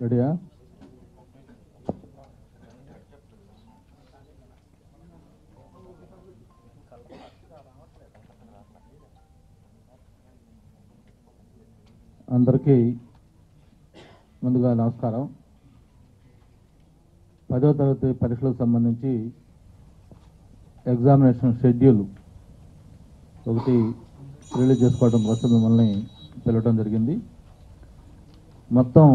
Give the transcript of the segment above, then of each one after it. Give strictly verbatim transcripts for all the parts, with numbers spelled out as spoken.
రెడీయా? అందరికీ ముందుగా నమస్కారం. పదో తరగతి పరీక్షలకు సంబంధించి ఎగ్జామినేషన్ షెడ్యూల్ ఒకటి రిలీజ్ చేసుకోవడం కోసం మిమ్మల్ని పిలవడం జరిగింది. మొత్తం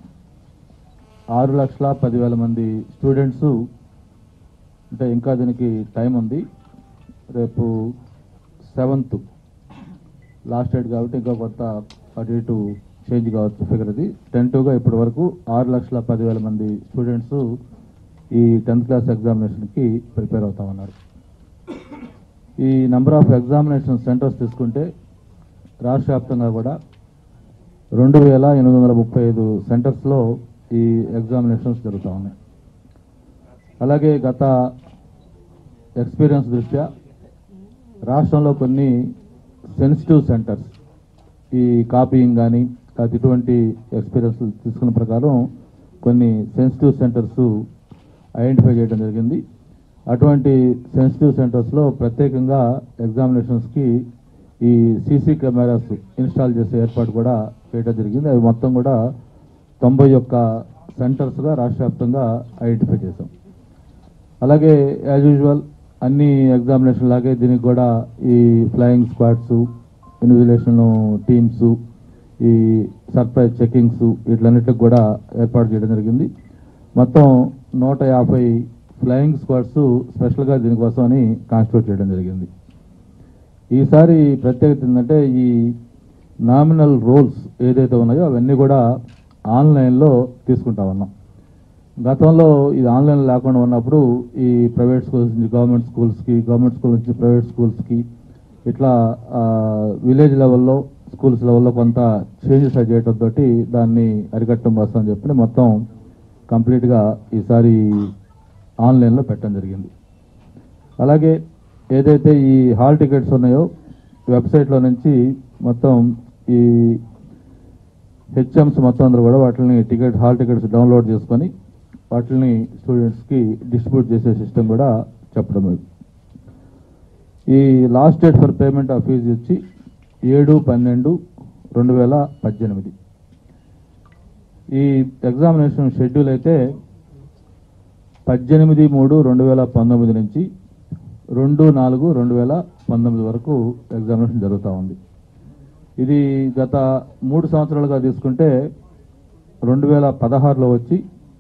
ఆరు లక్షల పదివేల మంది స్టూడెంట్స్, అంటే ఇంకా దీనికి టైం ఉంది. రేపు సెవెంత్ లాస్ట్ డేట్ కాబట్టి ఇంకా కొంత అటు ఇటు చేంజ్ కావచ్చు ఫిగర్. అది టెంటివ్గా ఇప్పటి వరకు ఆరు లక్షల పదివేల మంది స్టూడెంట్స్ ఈ టెన్త్ క్లాస్ ఎగ్జామినేషన్కి ప్రిపేర్ అవుతా ఉన్నారు. ఈ నెంబర్ ఆఫ్ ఎగ్జామినేషన్ సెంటర్స్ తీసుకుంటే రాష్ట్ర వ్యాప్తంగా కూడా రెండు వేల ఎనిమిది వందల ముప్పై ఐదు సెంటర్స్లో ఈ ఎగ్జామినేషన్స్ జరుగుతూ ఉన్నాయి. అలాగే గత ఎక్స్పీరియన్స్ దృష్ట్యా రాష్ట్రంలో కొన్ని సెన్సిటివ్ సెంటర్స్, ఈ కాపీయింగ్ కానీ అది ఇటువంటి ఎక్స్పీరియన్స్ తీసుకున్న ప్రకారం కొన్ని సెన్సిటివ్ సెంటర్స్ ఐడెంటిఫై చేయడం జరిగింది. అటువంటి సెన్సిటివ్ సెంటర్స్లో ప్రత్యేకంగా ఎగ్జామినేషన్స్కి ఈ సీసీ కెమెరాస్ ఇన్స్టాల్ చేసే ఏర్పాటు కూడా చేయడం జరిగింది. అవి మొత్తం కూడా తొంభై ఒక్క సెంటర్స్గా రాష్ట్ర వ్యాప్తంగా ఐడెంటిఫై చేశాం. అలాగే యాజ్ యూజువల్ అన్ని ఎగ్జామినేషన్ లాగే దీనికి కూడా ఈ ఫ్లయింగ్ స్క్వాడ్స్, ఇన్విజిలేషన్ టీమ్స్, ఈ సర్ప్రైజ్ చెకింగ్స్ వీటిలన్నిటికి కూడా ఏర్పాటు చేయడం జరిగింది. మొత్తం నూట యాభై ఫ్లయింగ్ స్క్వాడ్స్ స్పెషల్గా దీనికోసం అని కాన్స్టిట్యూట్ చేయడం జరిగింది. ఈసారి ప్రత్యేకత ఏంటంటే ఈ నామినల్ రోల్స్ ఏదైతే ఉన్నాయో అవన్నీ కూడా ఆన్లైన్లో తీసుకుంటా ఉన్నాం. గతంలో ఇది ఆన్లైన్ లేకుండా ఉన్నప్పుడు ఈ ప్రైవేట్ స్కూల్స్ నుంచి గవర్నమెంట్ స్కూల్స్కి, గవర్నమెంట్ స్కూల్ నుంచి ప్రైవేట్ స్కూల్స్కి, ఇట్లా విలేజ్ లెవెల్లో స్కూల్స్ లెవెల్లో కొంత చేంజెస్ చేయడంతో దాన్ని అరికట్టడం కోసం అని చెప్పి మొత్తం కంప్లీట్గా ఈసారి ఆన్లైన్లో పెట్టడం జరిగింది. అలాగే ఏదైతే ఈ హాల్ టికెట్స్ ఉన్నాయో వెబ్సైట్లో నుంచి మొత్తం ఈ హెచ్ఎమ్స్ మొత్తం అందరూ కూడా వాటిని టికెట్ హాల్ టికెట్స్ డౌన్లోడ్ చేసుకొని వాటిని స్టూడెంట్స్కి డిస్ట్రిబ్యూట్ చేసే సిస్టమ్ కూడా చెప్పడం. ఈ last date for payment of fee వచ్చి ఏడు పన్నెండు రెండు వేల పద్దెనిమిది. ఈ ఎగ్జామినేషన్ షెడ్యూల్ అయితే పద్దెనిమిది మూడు రెండు వేల పంతొమ్మిది నుంచి రెండు నాలుగు రెండు వేల పంతొమ్మిది వరకు ఎగ్జామినేషన్ జరుగుతూ ఉంది. ఇది గత మూడు సంవత్సరాలుగా తీసుకుంటే రెండు వేల పదహారులో వచ్చి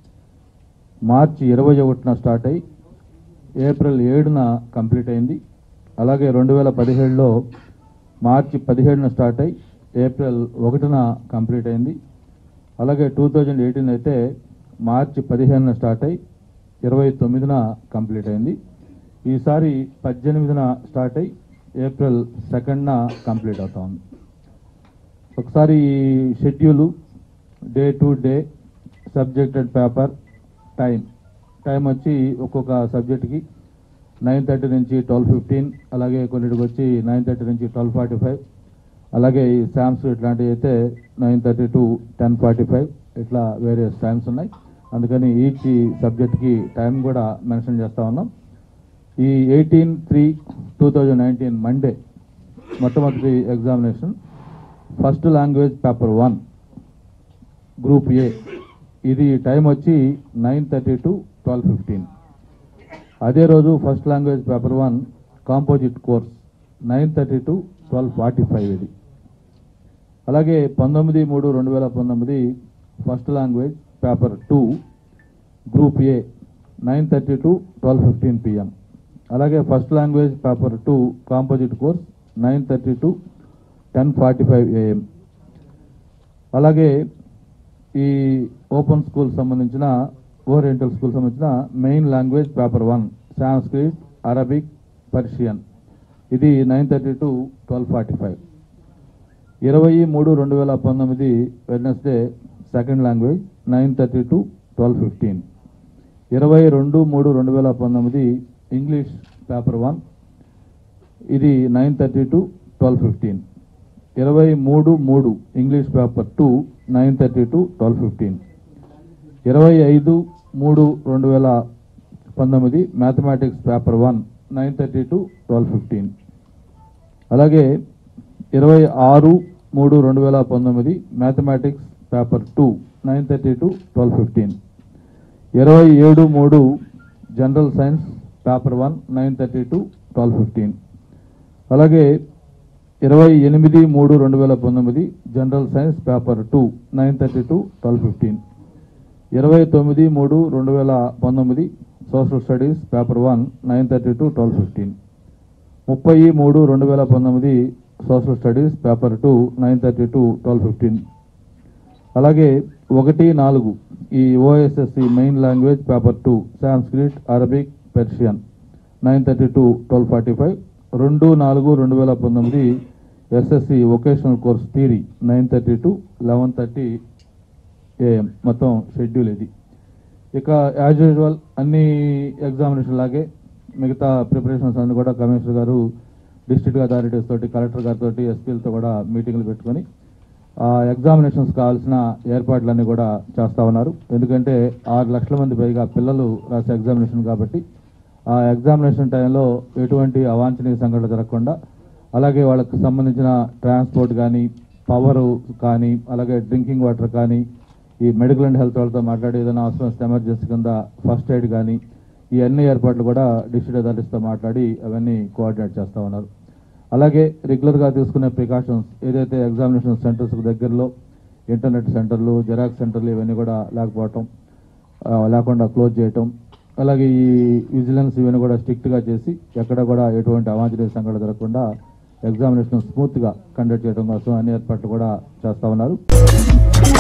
మార్చి ఇరవై ఒకటిన స్టార్ట్ అయ్యి ఏప్రిల్ ఏడున కంప్లీట్ అయింది. అలాగే రెండు వేల పదిహేడులో మార్చి పదిహేడున స్టార్ట్ అయ్యి ఏప్రిల్ ఒకటిన కంప్లీట్ అయింది. అలాగే టూ థౌజండ్ ఎయిటీన్ అయితే మార్చి పదిహేనున స్టార్ట్ అయ్యి ఇరవై తొమ్మిదిన కంప్లీట్ అయింది. ఈసారి పద్దెనిమిదిన స్టార్ట్ అయ్యి ఏప్రిల్ సెకండ్న కంప్లీట్ అవుతా ఉంది. ఒకసారి ఈ schedule day to day, subjected paper, time time వచ్చి ఒక్కొక్క సబ్జెక్ట్కి నైన్ థర్టీ నుంచి ట్వెల్వ్ ఫిఫ్టీన్, అలాగే కొన్నిటికి వచ్చి నైన్ థర్టీ నుంచి ట్వెల్వ్ ఫార్టీ ఫైవ్, అలాగే ఈ శామ్స్ ఇట్లాంటివి అయితే nine thirty to ten forty five, ఇట్లా వేరియస్ టైమ్స్ ఉన్నాయి. అందుకని ఈచ్ సబ్జెక్ట్కి టైం కూడా మెన్షన్ చేస్తూ ఉన్నాం. ఈ eighteen three two thousand nineteen Monday మొట్టమొదటి examination first language paper one group A, ఇది టైం వచ్చి nine thirty to twelve fifteen. అదే రోజు first language paper one composite course nine thirty to twelve forty five ఇది. అలాగే పంతొమ్మిది మూడు రెండు వేల పంతొమ్మిది first language paper two group A nine thirty to twelve fifteen PM. అలాగే first language paper two composite course nine thirty to ten forty five AM. అలాగే ఈ ఓపెన్ స్కూల్ సంబంధించిన ఓరియంటల్ స్కూల్ సంబంధించిన main language paper one Sanskrit, Arabic, Persian, ఇది nine thirty to twelve forty five. ఇరవై మూడు రెండు వేల పంతొమ్మిది Wednesday second language nine thirty to twelve fifteen. ఇరవై రెండు మూడు రెండు వేల పంతొమ్మిది ఇంగ్లీష్ పేపర్ వన్, ఇది nine thirty to twelve fifteen. ఇరవై మూడు మూడు English paper two nine thirty to twelve fifteen. ఇరవై ఐదు మూడు రెండు వేల పంతొమ్మిది mathematics paper one nine thirty to twelve fifteen. అలాగే ఇరవై ఆరు మూడు రెండు వేల పంతొమ్మిది mathematics paper two nine thirty to twelve fifteen. ఇరవై ఏడు మూడు general science paper one nine thirty to twelve fifteen. అలాగే ఇరవై ఎనిమిది మూడు రెండు వేల పంతొమ్మిది general science paper two nine thirty to twelve fifteen. ఇరవై తొమ్మిది మూడు రెండు వేల పంతొమ్మిది social studies paper one nine thirty to twelve fifteen. ముప్పై మూడు రెండు వేల పంతొమ్మిది social studies paper two nine thirty to twelve fifteen. అలాగే ఒకటి నాలుగు ఈ OSSC main language paper two Sanskrit Arabic Persian nine thirty to twelve forty five. రెండు నాలుగు రెండు వేల పంతొమ్మిది SSC vocational course theory nine thirty to eleven thirty AM మొత్తం షెడ్యూల్ ఇది. ఇక యాజ్ యూజువల్ అన్ని ఎగ్జామినేషన్ లాగే మిగతా ప్రిపరేషన్స్ అన్ని కూడా కమిషనర్ గారు డిస్ట్రిక్ట్ అథారిటీస్ తోటి కలెక్టర్ గారితో ఎస్పీలతో కూడా మీటింగ్లు పెట్టుకొని ఆ ఎగ్జామినేషన్స్ కావాల్సిన ఏర్పాట్లన్నీ కూడా చేస్తూ ఉన్నారు. ఎందుకంటే ఆరు లక్షల మంది పైగా పిల్లలు రాసే ఎగ్జామినేషన్ కాబట్టి ఆ ఎగ్జామినేషన్ టైంలో ఎటువంటి అవాంఛనీయ సంఘటన జరగకుండా, అలాగే వాళ్ళకి సంబంధించిన ట్రాన్స్పోర్ట్ కానీ పవర్ కానీ అలాగే డ్రింకింగ్ వాటర్ కానీ ఈ మెడికల్ అండ్ హెల్త్ వాళ్ళతో మాట్లాడి ఏదైనా అవసరం వస్తే ఎమర్జెన్సీ కింద ఫస్ట్ ఎయిడ్ కానీ ఈ అన్ని ఏర్పాట్లు కూడా డిస్ట్రిక్ట్ అథారిటీస్తో మాట్లాడి అవన్నీ కోఆర్డినేట్ చేస్తూ ఉన్నారు. అలాగే రెగ్యులర్గా తీసుకునే ప్రికాషన్స్ ఏదైతే ఎగ్జామినేషన్ సెంటర్స్ దగ్గరలో ఇంటర్నెట్ సెంటర్లు జెరాక్స్ సెంటర్లు ఇవన్నీ కూడా లేకపోవటం లేకుండా క్లోజ్ చేయటం, అలాగే ఈ విజిలెన్స్ ఇవన్నీ కూడా స్ట్రిక్ట్గా చేసి ఎక్కడ కూడా ఎటువంటి అవాంఛనీయ సంఘటన జరగకుండా ఎగ్జామినేషన్ స్మూత్గా కండక్ట్ చేయడం కోసం అన్ని ఏర్పాట్లు కూడా చేస్తూ ఉన్నారు.